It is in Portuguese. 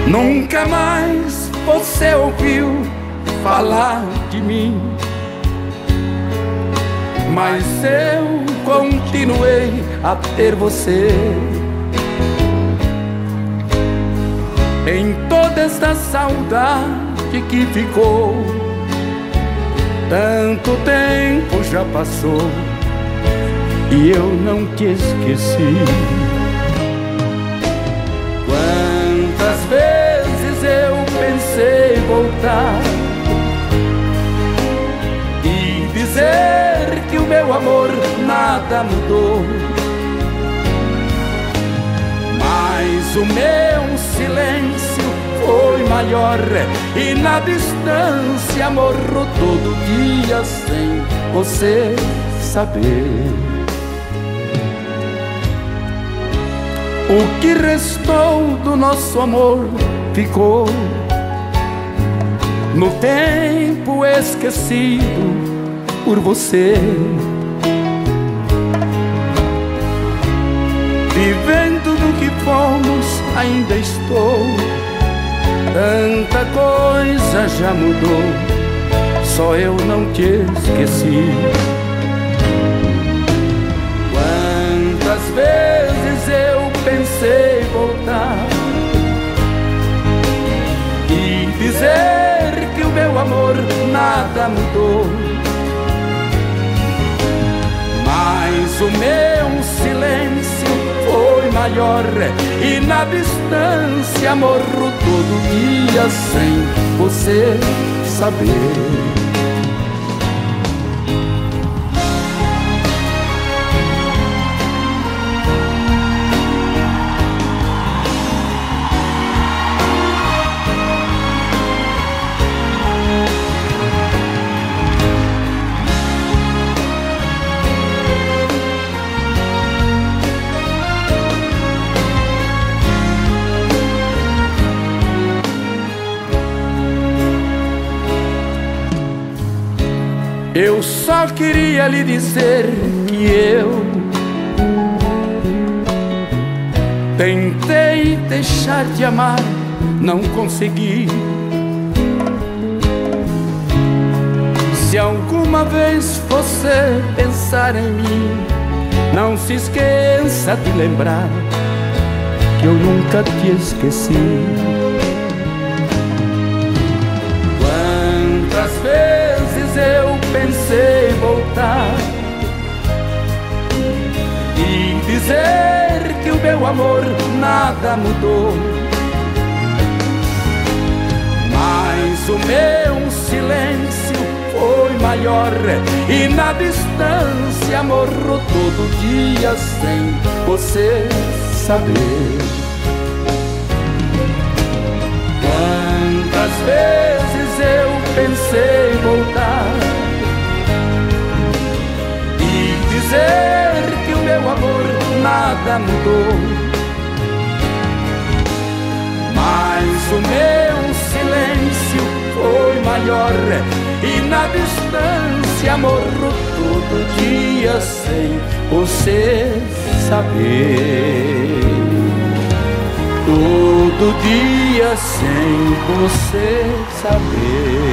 Nunca mais você ouviu falar de mim, mas eu continuei a ter você. Em toda esta saudade que ficou, tanto tempo já passou e eu não te esqueci. Quantas vezes eu pensei voltar e dizer que o meu amor nada mudou, mas o meu silêncio foi maior e na distância morro todo dia sem você saber. O que restou do nosso amor ficou no tempo esquecido por você. Vivendo do que fomos ainda estou, tanta coisa já mudou, só eu não te esqueci. Quantas vezes eu pensei voltar e dizer que o meu amor nada mudou, mas o meu silêncio foi maior e na distância morro todo dia sem você saber. Eu só queria lhe dizer que eu tentei deixar de amar, não consegui. Se alguma vez você pensar em mim, não se esqueça de lembrar que eu nunca te esqueci. Quantas vezes eu pensei voltar e dizer que o meu amor nada mudou, mas o meu silêncio foi maior e na distância morro todo dia sem você saber. Quantas vezes eu pensei voltar e dizer que o meu amor nada mudou, mas o meu silêncio foi maior e na distância morro todo dia sem você saber. Todo dia sem você saber.